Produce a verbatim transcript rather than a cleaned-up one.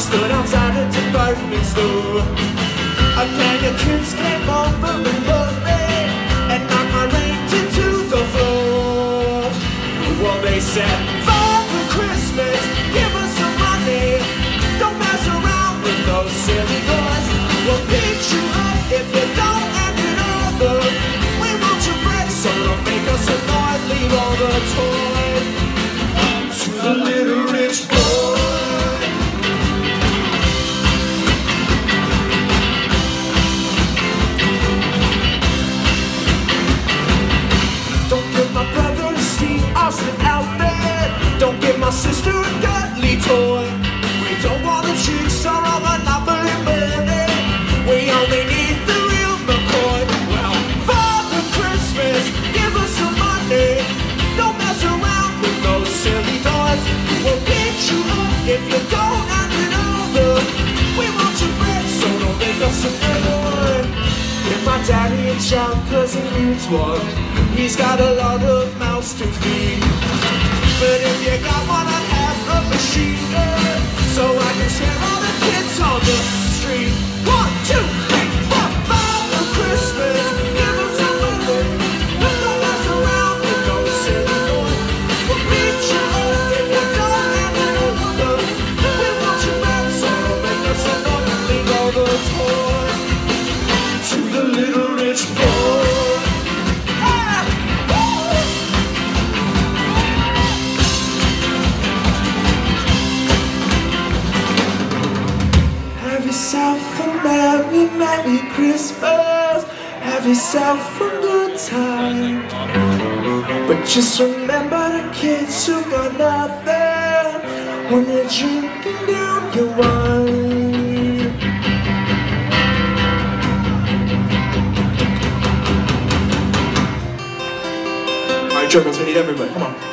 stood outside a department store. A gang of kids came over and loved me and knocked my rent into the floor. Well, they said, Father Christmas, give us some money. Don't mess around with those silly toys. We'll beat you up if you don't hand it over. We want your bread, so don't make us annoyed. Leave all the toys to the little rich boy. Don't give my brother a Steve Austin outfit. Don't give my sister a Dudley toy. We don't want a jigsaw or Monopoly money. We only need the real McCoy. Well, Father Christmas, give us some money. Don't mess around with those silly toys. We'll beat you up if you don't hand it over. We want your bread, so don't make us annoyed. Give my daddy a job cause he needs one. He's got a lot of mouths to feed. But if you got one, I'd have a machine gun, so I can scare all the kids on the street. One, two, three, four, Father Christmas, give us some money. Don't mess around with those silly toys. We'll beat you up if you don't hand it over. We want you back, so don't make us annoyed. Leave all the toys to the little rich boy. Have yourself a merry, merry Christmas. Have yourself a good time. But just remember the kids who got nothing when you're drinking down your wine. Alright, Germans, we need everybody, come on.